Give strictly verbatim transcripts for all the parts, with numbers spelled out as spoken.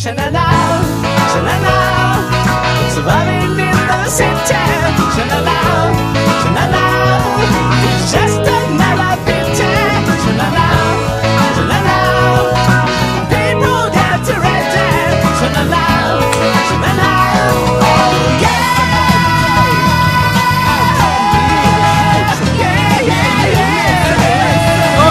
Sha-la-la, sha-la-la, surviving in the city. Sha-la-la, sha-la-la, it's just another pity. Sha-la-la, sha-la-la, people get ready. Sha-la-la, sha-la-la, oh yeah. Yeah, yeah, yeah.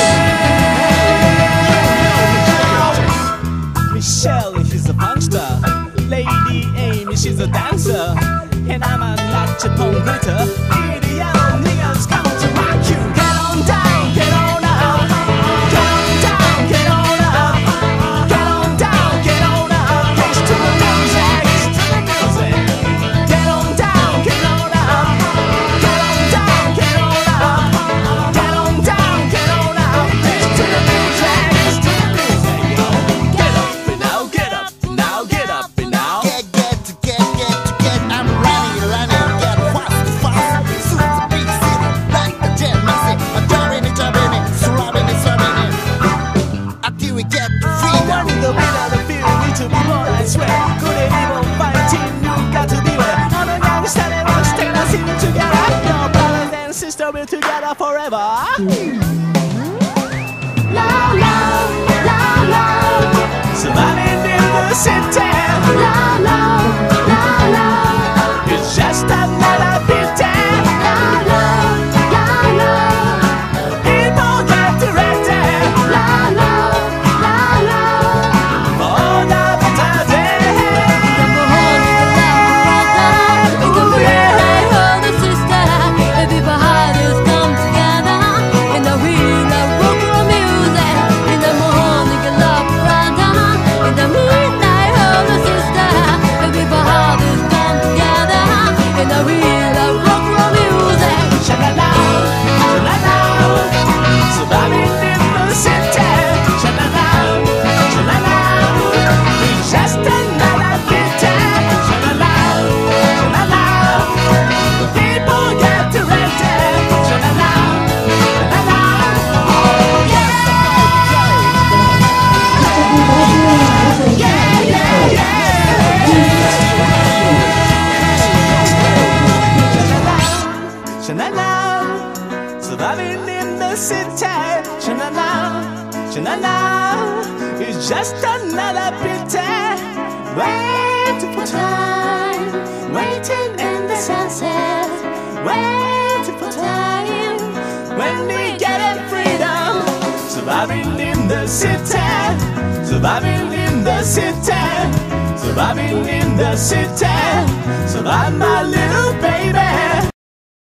Michelle, she's a punkster. Lady Amy, she's a dancer. And I'm a notch upon glitter. Idiot niggas come to rock you. Get on down, get on up. Get on down, get on up. Get on down, get on up. Thanks to the music, to the music. Get on down, get on up. Get on down, get on up. Get on down, get on up. Thanks to the music, to the music. Yo, get up and now, get up, now get up and now. Get, get, to get, get, to get. I'm running, running, get fast, fast. Suits the big city, like the jet, messy. I'm driving it, driving it, swabbing it, swabbing it. Until we get to freedom. In the middle of the field, need to be more, I swear. Good and evil fighting, you got to beware. On a young standing rock, stand and sing together. Your brothers and sisters will together forever. La la, la la, Surviving in the city. la la, la la, It's just another pity. la la, la la, People get ready la la, la la. for the better day. Sha-la-la, sha-la-la, surviving in the city. Sha-la-la, sha-la-la, it's just another pity. Sha-la-la, sha-la-la, people get ready. Sha-la-la, sha-la-la, oh yeah. Yeah, yeah, yeah. Sha-la-la, surviving in the city. Sha-la-la, sha-la-la, it's just another pity. Waiting for time, waiting in the sunset. Waiting for time, when we get in freedom. Surviving in the city, surviving in the city, surviving in the city. Survive, my little baby.